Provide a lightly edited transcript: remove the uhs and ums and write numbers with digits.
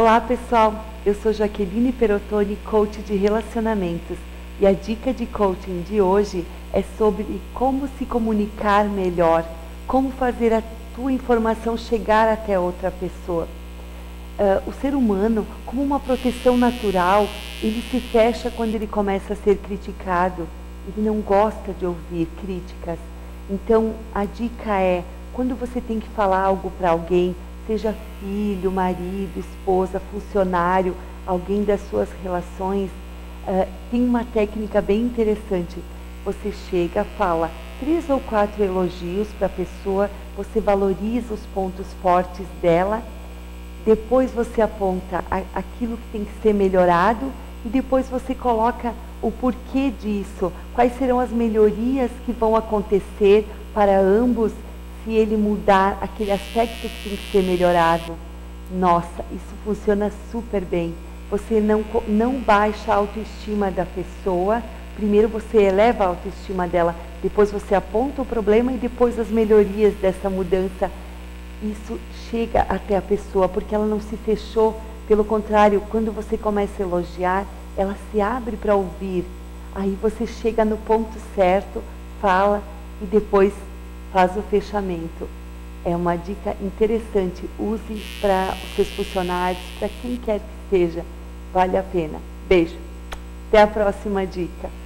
Olá pessoal, eu sou Jaqueline Perotoni, coach de relacionamentos, e a dica de coaching de hoje é sobre como se comunicar melhor, como fazer a tua informação chegar até outra pessoa. O ser humano, como uma proteção natural, ele se fecha quando ele começa a ser criticado, ele não gosta de ouvir críticas. Então a dica é, quando você tem que falar algo para alguém, seja filho, marido, esposa, funcionário, alguém das suas relações, tem uma técnica bem interessante. Você chega, fala 3 ou 4 elogios para a pessoa, você valoriza os pontos fortes dela, depois você aponta aquilo que tem que ser melhorado e depois você coloca o porquê disso, quais serão as melhorias que vão acontecer para ambos se ele mudar aquele aspecto que tem que ser melhorado. Nossa, isso funciona super bem. Você não baixa a autoestima da pessoa, primeiro você eleva a autoestima dela, depois você aponta o problema e depois as melhorias dessa mudança. Isso chega até a pessoa, porque ela não se fechou, pelo contrário, quando você começa a elogiar, ela se abre para ouvir. Aí você chega no ponto certo, fala e depois faz o fechamento. É uma dica interessante, use para os seus funcionários, para quem quer que seja, vale a pena. Beijo, até a próxima dica.